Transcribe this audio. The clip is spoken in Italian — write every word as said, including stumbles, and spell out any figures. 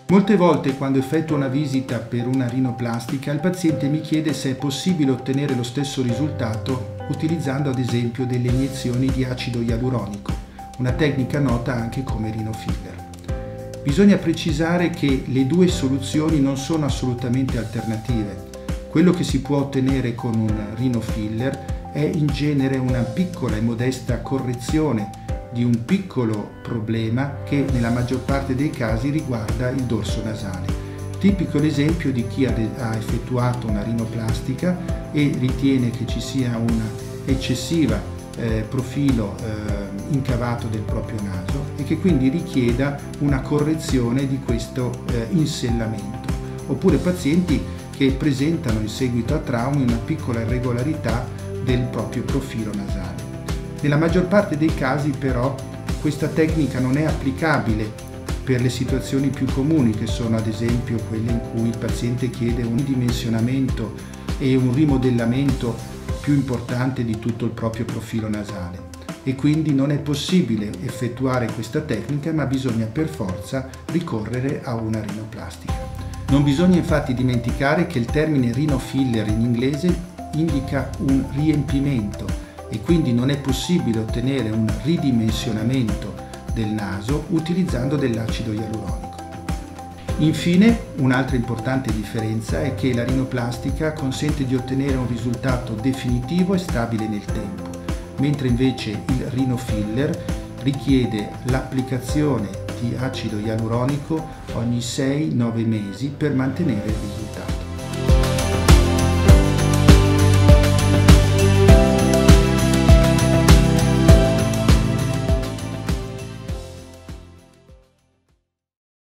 Molte volte quando effettuo una visita per una rinoplastica, il paziente mi chiede se è possibile ottenere lo stesso risultato utilizzando ad esempio delle iniezioni di acido ialuronico, una tecnica nota anche come rinofiller. Bisogna precisare che le due soluzioni non sono assolutamente alternative. Quello che si può ottenere con un rinofiller è in genere una piccola e modesta correzione di un piccolo problema che nella maggior parte dei casi riguarda il dorso nasale. Tipico l'esempio di chi ha effettuato una rinoplastica e ritiene che ci sia un eccessiva eh, profilo eh, incavato del proprio naso e che quindi richieda una correzione di questo eh, insellamento. Oppure pazienti che presentano in seguito a traumi una piccola irregolarità del proprio profilo nasale. Nella maggior parte dei casi però questa tecnica non è applicabile per le situazioni più comuni, che sono ad esempio quelle in cui il paziente chiede un ridimensionamento e un rimodellamento più importante di tutto il proprio profilo nasale, e quindi non è possibile effettuare questa tecnica, ma bisogna per forza ricorrere a una rinoplastica. Non bisogna infatti dimenticare che il termine rinofiller in inglese indica un riempimento e quindi non è possibile ottenere un ridimensionamento del naso utilizzando dell'acido ialuronico. Infine, un'altra importante differenza è che la rinoplastica consente di ottenere un risultato definitivo e stabile nel tempo, mentre invece il rinofiller richiede l'applicazione di acido ialuronico ogni sei nove mesi per mantenere il risultato.